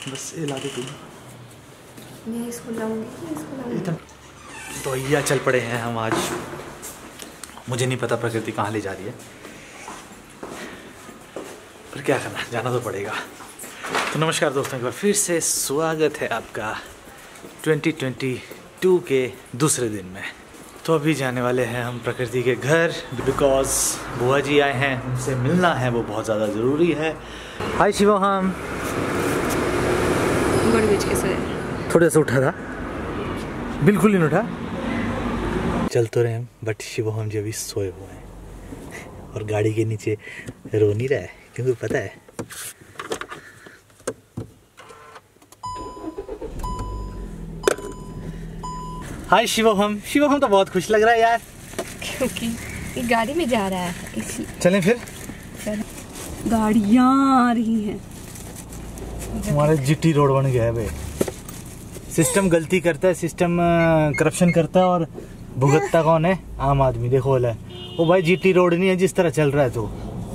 बस ये ला दे तू। मैं इसको लाऊंगी। तो भैया चल पड़े हैं हम आज। मुझे नहीं पता प्रकृति कहाँ ले जा रही है, पर क्या करना, जाना तो पड़ेगा। तो नमस्कार दोस्तों, एक बार फिर से स्वागत है आपका 2022 के दूसरे दिन में। तो अभी जाने वाले हैं हम प्रकृति के घर, बिकॉज बुआ जी आए हैं, उनसे मिलना है, वो बहुत ज़्यादा ज़रूरी है। हाय शिवम। थोड़ा सा उठा था, बिल्कुल नहीं उठा। चल तो रहे हैं, बट शिवम जी अभी सोए हुए हैं और गाड़ी के नीचे रो नहीं रहा है, क्योंकि पता है हाय शिवम। शिवम तो बहुत खुश लग रहा है यार, क्योंकि ये गाड़ी में जा रहा है इसलिए। चलें फिर। गाड़ियाँ आ रही हैं। हमारे जीटी रोड बन गया है भाई। सिस्टम गलती करता है, सिस्टम करप्शन करता है और भुगतता कौन है? आम आदमी। देखो वाला है वो भाई, जीटी रोड नहीं है जिस तरह चल रहा है। तो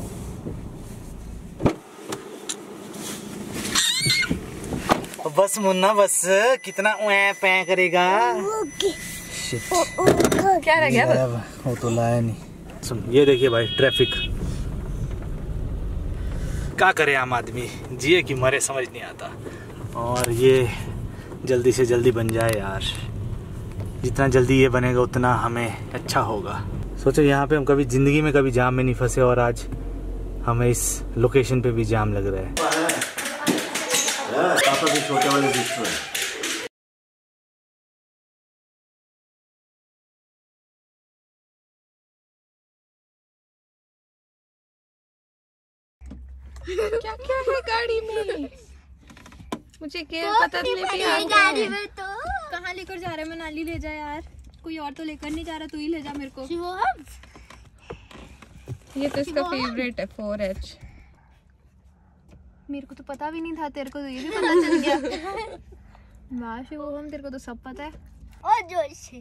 बस मुन्ना, बस कितना पै करेगा। क्या रह गया? वो तो लाया नहीं। सुन, ये देखिए भाई, ट्रैफिक। क्या करे आम आदमी, जिए कि मरे समझ नहीं आता। और ये जल्दी से जल्दी बन जाए यार, जितना जल्दी ये बनेगा उतना हमें अच्छा होगा। सोचो यहाँ पे हम कभी ज़िंदगी में कभी जाम में नहीं फंसे और आज हमें इस लोकेशन पे भी जाम लग रहा है। पापा भी छोटे वाले क्या क्या है गाड़ी में? मुझे क्या पता नहीं। गाड़ी में तो कहाँ लेकर जा रहा है? मनाली ले जा यार, कोई और तो लेकर नहीं जा रहा, तू ही ले जा मेरे को। ये तो इसका फेवरेट है 4H। मेरे को तो पता भी नहीं था, तेरे को तो ये भी पता चल गया। वाह शिवम, तेरे को तो सब पता है। और जोर से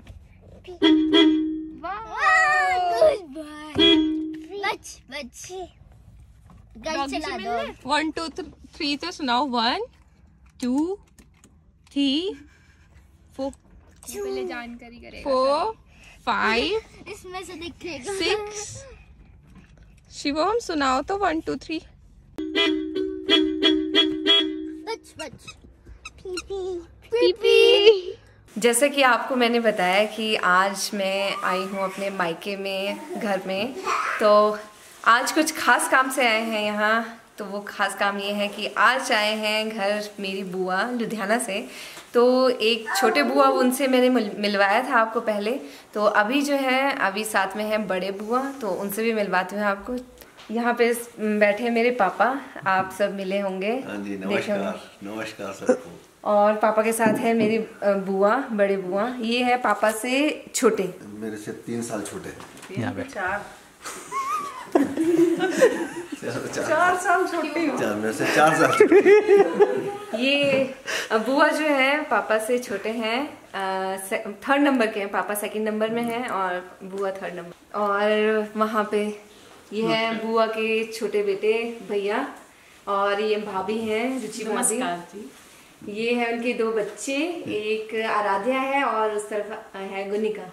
वाह, गुड बॉय। बच बच गाड़ी चला दो। 1 2 3 तो सुनाओ। 1 2 3 4। पहले जानकारी करेगा। 4 5 इसमें से दिखेगा 6। शिवम सुनाओ तो 1 2 3। बच बच पीपी। जैसे कि आपको मैंने बताया कि आज मैं आई हूँ अपने मायके में, घर में। तो आज कुछ खास काम से आए हैं यहाँ। तो वो खास काम ये है कि आज आए हैं घर मेरी बुआ लुधियाना से। तो एक छोटे बुआ, उनसे मैंने मिलवाया था आपको पहले। तो अभी जो है, अभी साथ में है बड़े बुआ, तो उनसे भी मिलवाती हूँ आपको। यहाँ पे बैठे मेरे पापा, आप सब मिले होंगे। नमस्कार नमस्कार सबको। और पापा के साथ है मेरी बुआ, बड़े बुआ। ये है पापा से छोटे, मेरे से 3 साल छोटे। यहाँ पे 4 साल छोटी। मेरे से 4 साल छोटे। ये बुआ जो है पापा से छोटे हैं, 3rd नंबर के हैं। पापा 2nd नंबर में हैं और बुआ 3rd नंबर। और वहाँ पे ये है बुआ के छोटे बेटे भैया, और ये भाभी हैं रुचि भाभी। ये है उनके 2 बच्चे, एक आराध्या है और उस तरफ है गुनिका।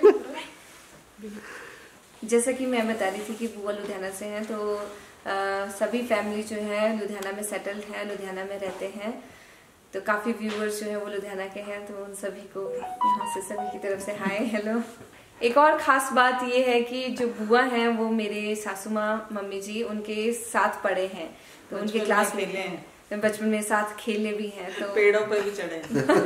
जैसा कि मैं बता रही थी कि बुआ लुधियाना से हैं, तो सभी फैमिली जो है लुधियाना में सेटल्ड है, लुधियाना में रहते हैं। तो काफ़ी व्यूअर्स जो है वो लुधियाना के हैं, तो उन सभी को यहाँ से सभी की तरफ से हाय हेलो। एक और ख़ास बात ये है कि जो बुआ हैं वो मेरे सासू माँ मम्मी जी उनके साथ पढ़े हैं, तो उनके क्लास में हैं, तो बचपन में साथ खेले भी हैं, तो पेड़ों पर भी चढ़े।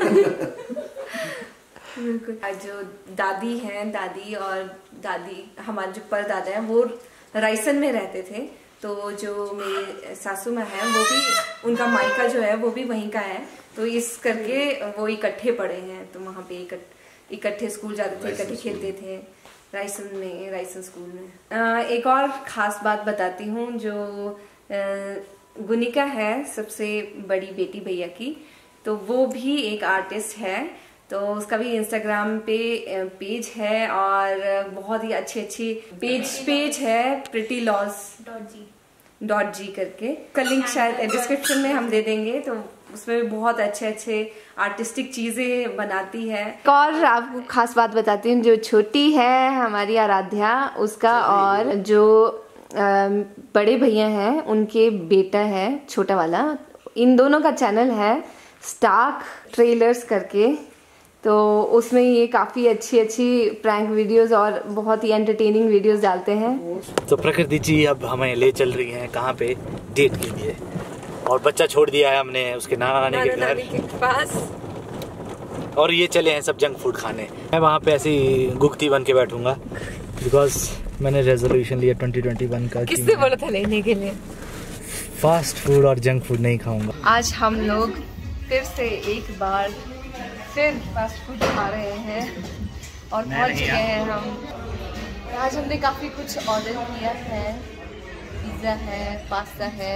बिल्कुल। जो दादी हैं, दादी और दादी, हमारे जो परदादा हैं वो रायसन में रहते थे। तो जो मेरे सासू माँ हैं वो भी, उनका मायका जो है वो भी वहीं का है। तो इस करके वो इकट्ठे पढ़े हैं, तो वहाँ पे इकट्ठे स्कूल जाते थे, इकट्ठे खेलते थे रायसन में, रायसन स्कूल में। एक और ख़ास बात बताती हूँ, जो गुनिका है सबसे बड़ी बेटी भैया की, तो वो भी एक आर्टिस्ट है। तो उसका भी इंस्टाग्राम पे पेज है और बहुत ही अच्छी पेज है, prettylaws.g करके। का लिंक शायद डिस्क्रिप्शन में हम दे देंगे, तो उसमें बहुत अच्छे अच्छे आर्टिस्टिक चीजें बनाती है। और आपको खास बात बताती हूँ, जो छोटी है हमारी आराध्या उसका, और जो बड़े भैया हैं उनके बेटा है छोटा वाला, इन दोनों का चैनल है स्टार्क ट्रेलर्स करके। तो उसमें ये काफ़ी अच्छी अच्छी प्रैंक वीडियोस और बहुत ही एंटरटेनिंग वीडियोस डालते हैं। तो प्रकृति जी अब हमें ले चल रही हैं कहाँ पे, डेट के लिए, और बच्चा छोड़ दिया है हमने उसके नाना नानी के पास, और ये चले हैं सब जंक फूड खाने। मैं वहाँ पे ऐसी गुगती बन के बैठूंगा बिकॉज मैंने रेजोल्यूशन लिया 2021 का। किसने बोला था लेने के लिए? फास्ट फूड और जंक फूड नहीं खाऊंगा। आज हम लोग फिर से एक बार फिर फास्ट फूड खा रहे हैं और पहुंच गए हैं हम। आज हमने काफ़ी कुछ ऑर्डर किया है, पिज़्ज़ा है, पास्ता है।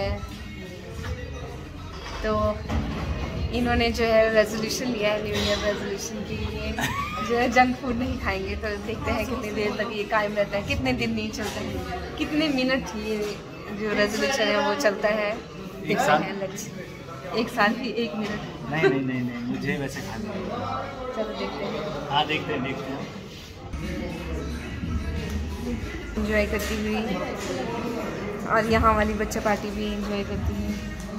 तो इन्होंने जो है रेजोल्यूशन लिया है, न्यू ईयर रेजोल्यूशन के लिए जो है जंक फूड नहीं खाएंगे। तो देखते हैं कितनी देर तक ये कायम रहता है, कितने दिन नहीं चलता है, कितने मिनट ये जो रेजोल्यूशन है वो चलता है। एक साल? एक साल ही 1 मिनट? नहीं, मुझे वैसे खाना है। चलो देखते हैं। हाँ देखते हैं। एंजॉय करती हुई, और यहाँ वाली बच्चा पार्टी भी एंजॉय करती है।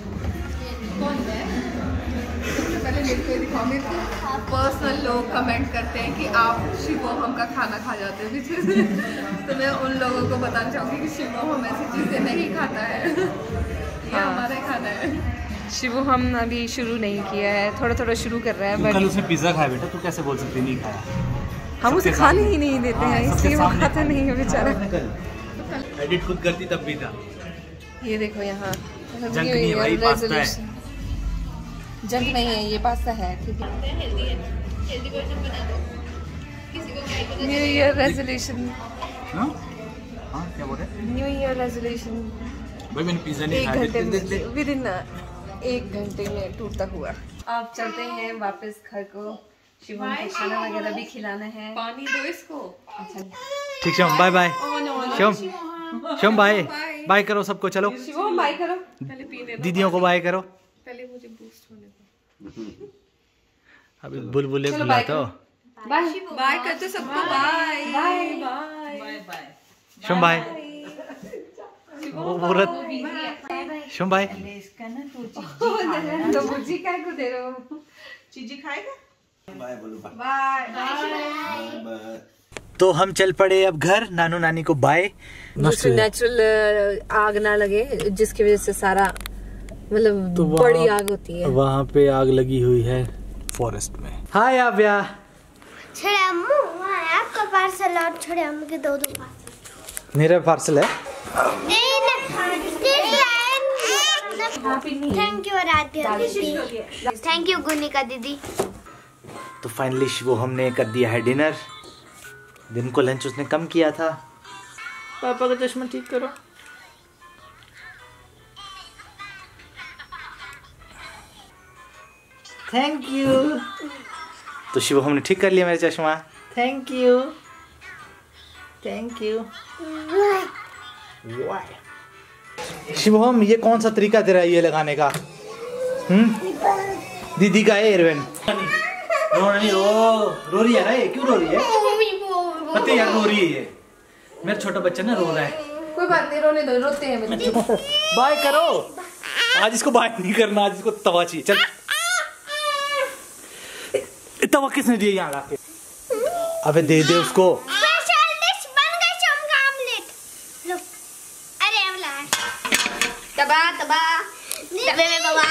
पहले मेरे को दिखाओ, मेरे को पर्सनल लोग कमेंट करते हैं कि आप शिवोहम का खाना खा जाते हो। तो मैं उन लोगों को बताना चाहूँगी कि शिवोहम ऐसी चीज़ें नहीं खाता है, ये हमारा खाना है। शिवू हम अभी शुरू नहीं किया है, थोड़ा थोड़ा शुरू कर रहा है। बट कल उसने पिज्जा खाया बेटा, तू कैसे बोल सकती नहीं खाया? हम उसे खाने ही नहीं देते हैं, इसलिए वो खाता नहीं है बेचारा। एडिट खुद करती तब भी था। ये देखो यहाँ जंक नहीं है भाई, पास्ता है। जंक नहीं है, ये पास्ता है। ठीक है, न्यू ईयर रेजोल्यूशन। हाँ क्या बोल रहे? न्यू ईयर रेजोल्यूशन भाई मैंने पिज्जा नहीं 1 खाया। घंटे में, विदिन 1 घंटे में टूटता हुआ। अब चलते हैं वापस घर को। शिवम को खाना वगैरह भी खिलाना है। पानी दो इसको। अच्छा ठीक Shivam, bye bye. Shivam bye bye करो सबको, चलो शिवम बाय करो। पहले पीने दो, दीदियों को बाय करो। पहले मुझे बूस्ट होने दो। अभी बुलबुले बुलाता हो। बाय बाय करते सबको, bye bye bye bye. Shivam bye. Shivam bye. तो बुज्जी काय को दे रहे हो? चीजी खाएगा? बाय बोलो, बाय बाय। तो हम चल पड़े अब घर, नानू नानी को बाय। नेचुरल आग ना लगे, जिसकी वजह से सारा मतलब तो बड़ी आग होती है। वहाँ पे आग लगी हुई है फॉरेस्ट में। हाय आव्या। छोड़े अम्मू, आपका पार्सल और छोड़े अम्मू के 2 पार्सल। मेरा पार्सल है। थैंक यू आराध्या दीदी, थैंक यू गुनिका दीदी। तो फाइनली वो हमने कर दिया है डिनर। दिन को लंच उसने कम किया था। पापा का चश्मा ठीक करो। Thank you. तो शिव हमने ठीक कर लिया मेरा चश्मा। Thank you thank you. Shivam ये कौन सा तरीका तेरा ये लगाने का? दीदी का है एयरवेन। रो रही है ना ये? क्यों रो रही है? पता है यार रो रही है ये। मेरा छोटा बच्चा ना रो रहा है। कोई बात नहीं, रोने दो, रोते हैं बच्चे। बाय करो। आज इसको बाय नहीं करना, आज इसको तवा चाहिए। चल तवा किसने दिया यहाँ लाके? अबे दे दे उसको। तबा तबा तबे में बाबा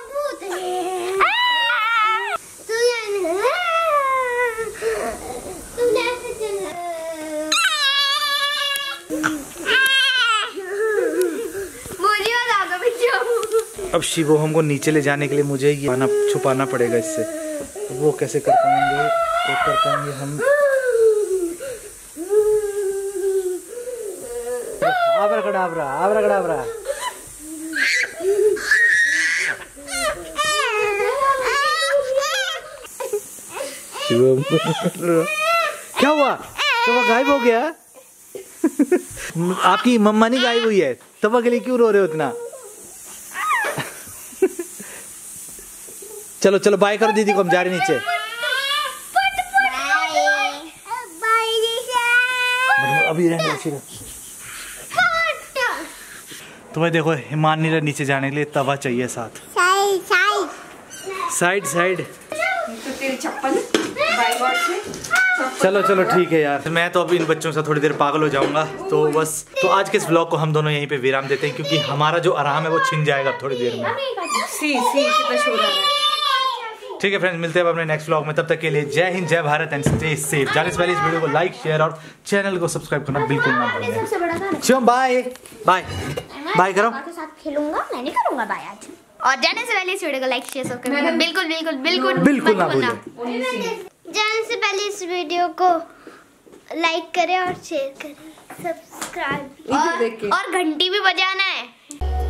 अब शिवो हमको नीचे ले जाने के लिए मुझे ये छुपाना पड़ेगा इससे। वो कैसे कर पाएंगे? तो कर पाएंगे हम। आब्राकडाब्रा आब्राकडाब्रा। क्या हुआ? तो वो गायब हो गया। आपकी मम्मा नहीं गायब हुई है, तवा के लिए क्यों रो रहे हो इतना? चलो चलो बाय करो दीदी को, हम जा रहे नीचे। अभी तो भाई देखो ईमान नहीं रहा नीचे जाने के लिए, तवा चाहिए साथ। साइड साइड तो तेरी चप्पल बाय गॉड से। चलो चलो ठीक है यार, मैं तो अभी इन बच्चों से थोड़ी देर पागल हो जाऊंगा। तो बस तो आज के इस व्लॉग को हम दोनों यहीं पे विराम देते हैं, क्योंकि हमारा जो आराम है वो छिन जाएगा थोड़ी देर में। कितना शोर आ रहा है। ठीक है फ्रेंड्स, मिलते हैं अपने नेक्स्ट व्लॉग में। तब तक के लिए जय हिंद, जय भारत एंड स्टे सेफ। जाने से पहले इस वीडियो को लाइक शेयर और चैनल को सब्सक्राइब करना बिल्कुल ना भूलें। शिवम बाय बाय बाय करो। साथ खेलूंगा, मैं नहीं करूंगा बाय आज। और जाने से पहले इस वीडियो को लाइक शेयर करना बिल्कुल बिल्कुल बिल्कुल बिल्कुल ना भूलें। जाने से पहले इस वीडियो को लाइक करें और शेयर करें, सब्सक्राइब और घंटी भी बजाना है।